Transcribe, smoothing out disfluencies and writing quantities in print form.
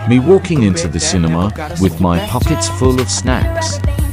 Me walking into the cinema with my pockets full of snacks.